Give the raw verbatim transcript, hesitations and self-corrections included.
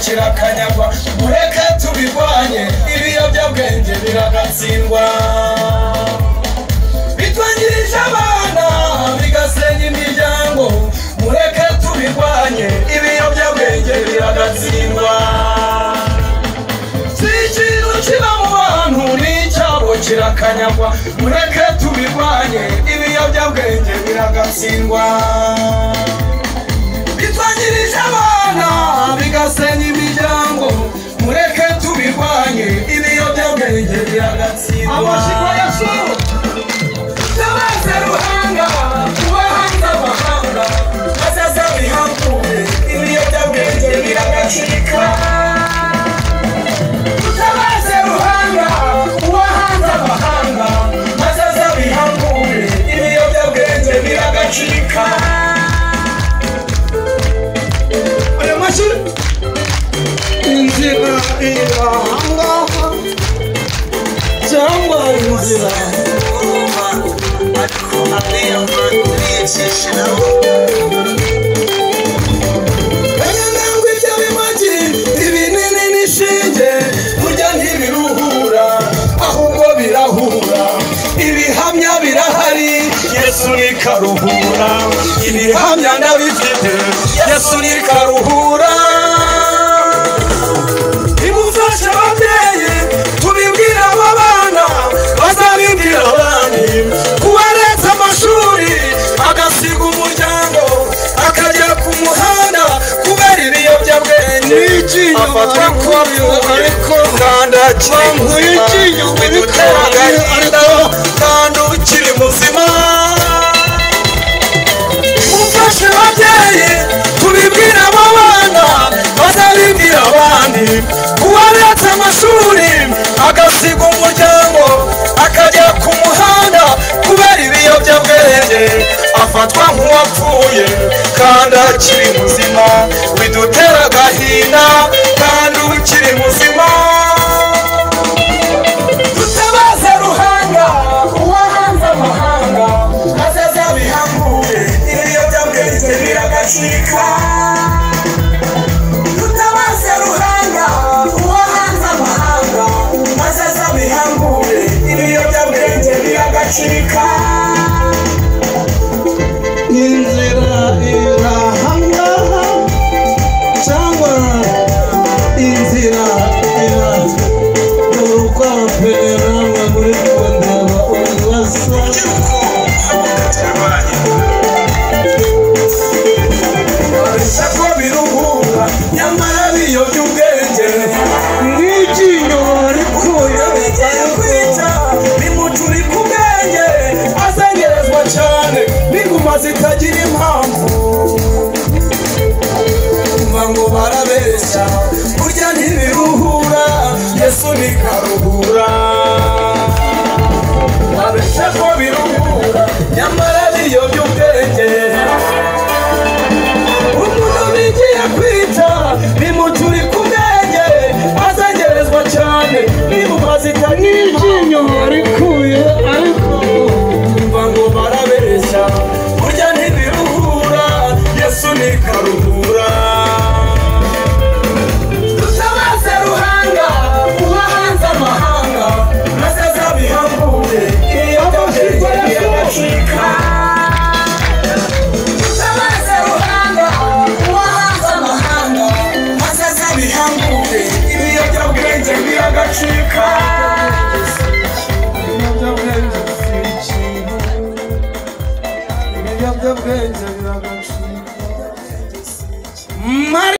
kirakanyagwa mureke tubirwanye ibiyobyabwenge biragatsindwa bitwangirije abana bigasenya imiryango mureke tubirwanye ibiyobyabwenge biragatsindwa ikintu kiba mu bantu n'icyabo kirakanyagwa mureke tubirwanye ibiyobyabwenge biragatsindwa bitwangirije abana bigasenya imiryango mureke tubirwanye ibiyobyabwenge biragatsindwa amashyigo yacu tabaze ruhanga ubahanze amahanga azaza bihambuye ibiyobyabwenge biragacika tabaze ruhanga ubahanze amahanga azaza bihambuye ibiyobyabwenge biragacika aya mashuri inzira irahanga cyangwa inzira ariko abiya abantu yishishiraho kanyandangwa ibyo bimagi ibinini n'ishinge burya ntibiruhura ahubwo birahura ibihamya birahari Yesu ni karuhura ibihamya ndabifite Yesu ni karuhura imufashe ababyeyi tubibwira abo bana bazabibwira abandi kubaretse amashuri agasiga umuryango akajya ku muhanda kubera ibiyobyabwenge afatwa nk'uwapfuye kandi akiri muzima bidutera agahinda kandi ukiri muzima imufashe ababyeyi tubibwira abo bana bazabibwira abandi kubaretse amashuri agasiga umuryango akajya ku muhanda kubera ibiyobyabwenge afatwa nk'uwapfuye kandi akiri muzima bidutera agahinda kandi ukiri muzima dutabaze ruhanga uwahanze amahanga azaza bihambuye ibiyobyabwenge biragacika dutabaze ruhanga uwahanze amahanga azaza bihambuye ibiyobyabwenge biragacika inzira irahanga cyangwa inzira irahanga pera muri ndeba ubasa ariko biruhura nyamara biyobyabwenge n'ikinyo ariko yabigiye kwita bimuturi ku bwenge azengerezwa cyane biguma zitagira impamvu umva ngo barabeshya burya ntibiruhura Yesu ni karuhura babeshya ko biruhura nyamara biyobyabwenge umuntu bigiye kwita bimuturi ku bwenge azengerezwa cyane biguma zitagira iryinyo rikuye ariko umva ngo barabeshya burya ntibiruhura Yesu ni karuhura dutabaze ruhanga ubahanze amahanga azaza bihambuye ibiyobyabwenge biragacika dutabaze ruhanga ubahanze amahanga azaza bihambuye ibiyobyabwenge biragacika ibiyobyabwenge